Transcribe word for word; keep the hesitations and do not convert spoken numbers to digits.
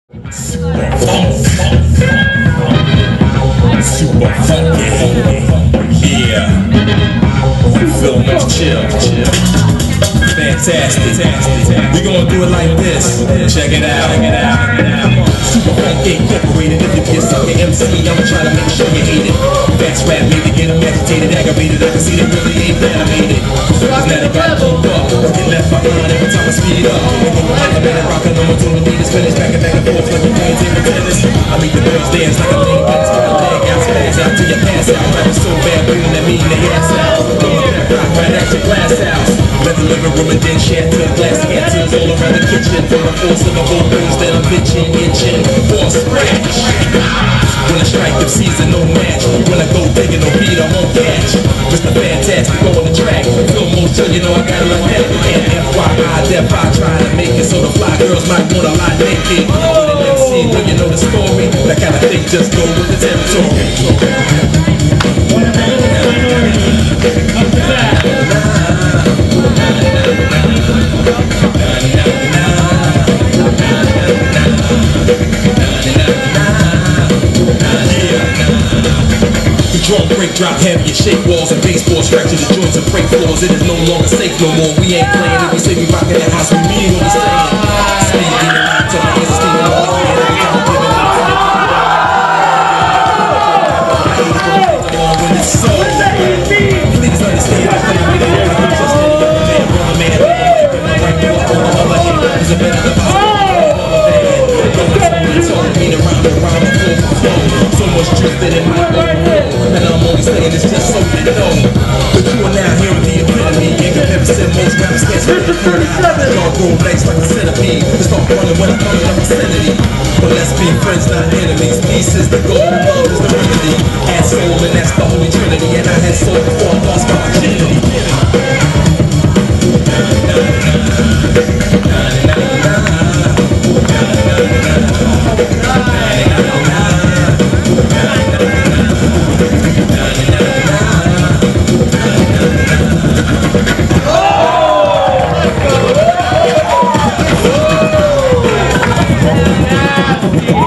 Super funk, super funky, yeah. You feel me? Chill, chill. Fantastic. We gonna do it like this. Check it out. Check it out. Super funky incorporated. If you get sucker M C, I'ma try to make sure you hate it. Fast rap made to get them agitated, aggravated. I can see they really ain't animated. Cause now they gotta keep up. Get left behind every time I speed up. And go like a minute rockin' on my two meters. Finish back and back and forth like a game table tennis. I make the girls dance like a lane dance. Put a leg out, spaz out till you pass out. Rapping so bad, bringing that mean they ass out. Going that rock right at your glass house. Let the living room and then share to the glass cantons all around the kitchen. For the force of the vocals that I'm pitching, itching for a scratch. When I strike them season, no match. When I go digging, no beat, I won't catch. Mister Fantastic on the track. Feel more chill, you know I got it like that. And F Y I, Def I try to make it so the fly girls might wanna lie naked. With an M C, when you know the story, that kind of thing just go with the territory. Up to that. Drum break, drop heavy and shake walls and baseball fracture the joints and break floors. It is no longer safe no more. We ain't playing it. We say we rockin' that house. We mean what we saying. Speed in the night till my hands are steaming all the hand. Every time I'm giving it to you. I hate it when things are on when it's so. Please understand I think we don't know. I'm just a young man, brother man. Living my right door on the other hand. There's a bit of the hospital. Talking me around and around the floor for flow. So much drifting in my own world. And I'm only saying it's just so you know. But you are now hearing the epitome. In comparison, most rappers can't speak the word. Y'all grow legs like a centipede. Start running when I come in the vicinity. But let's be friends, not enemies. Peace is the goal, love is the remedy. Had soul and that's the Holy Trinity. And I had soul before I lost my virginity. Yeah.